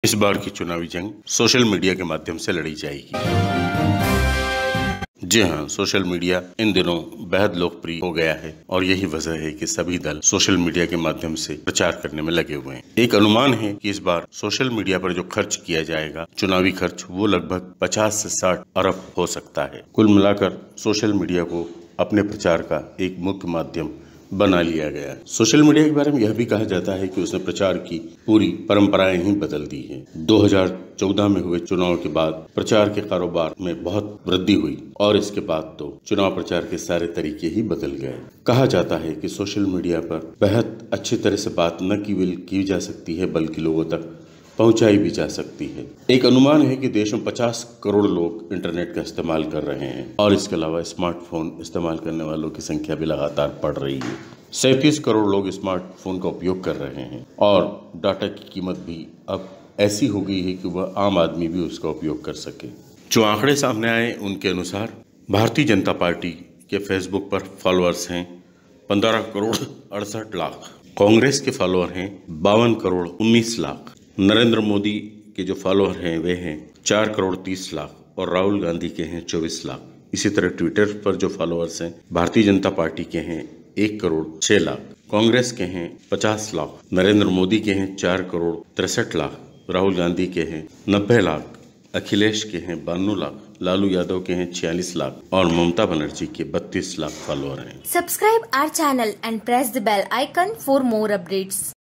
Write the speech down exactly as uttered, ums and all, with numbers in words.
इस बार की चुनावी जंग सोशल मीडिया के माध्यम से लड़ी जाएगी। जी हाँ, सोशल मीडिया इन दिनों बेहद लोकप्रिय हो गया है और यही वजह है कि सभी दल सोशल मीडिया के माध्यम से प्रचार करने में लगे हुए हैं। एक अनुमान है कि इस बार सोशल मीडिया पर जो खर्च किया जाएगा, चुनावी खर्च, वो लगभग पचास से साठ अरब हो सकता है। कुल मिलाकर सोशल मीडिया को अपने प्रचार का एक मुख्य माध्यम बना लिया गया है। सोशल मीडिया के बारे में यह भी कहा जाता है कि उसने प्रचार की पूरी परंपराएं ही बदल दी है। दो हज़ार चौदह में हुए चुनाव के बाद प्रचार के कारोबार में बहुत वृद्धि हुई और इसके बाद तो चुनाव प्रचार के सारे तरीके ही बदल गए। कहा जाता है कि सोशल मीडिया पर बेहद अच्छी तरह से बात न केवल की जा सकती है बल्कि लोगों तक पहुंचाई भी जा सकती है। एक अनुमान है कि देश में पचास करोड़ लोग इंटरनेट का इस्तेमाल कर रहे हैं और इसके अलावा स्मार्टफोन इस्तेमाल करने वालों की संख्या भी लगातार बढ़ रही है। सैंतीस करोड़ लोग स्मार्टफोन का उपयोग कर रहे हैं और डाटा की कीमत भी अब ऐसी हो गई है कि वह आम आदमी भी उसका उपयोग कर सके। जो आंकड़े सामने आए उनके अनुसार भारतीय जनता पार्टी के फेसबुक पर फॉलोअर्स हैं पंद्रह करोड़ अड़सठ लाख, कांग्रेस के फॉलोअर हैं बावन करोड़ उन्नीस लाख, नरेंद्र मोदी के जो फॉलोअर हैं वे हैं चार करोड़ तीस लाख और राहुल गांधी के हैं चौबीस लाख। इसी तरह ट्विटर पर जो फॉलोअर्स हैं भारतीय जनता पार्टी के हैं एक करोड़ छह लाख, कांग्रेस के हैं पचास लाख, नरेंद्र मोदी के हैं चार करोड़ तिरसठ लाख, राहुल गांधी के हैं नब्बे लाख, अखिलेश के हैं बानवे लाख, लालू यादव के हैं छियालीस लाख और ममता बनर्जी के बत्तीस लाख फॉलोअर हैं। Subscribe our channel and press the bell icon for more updates.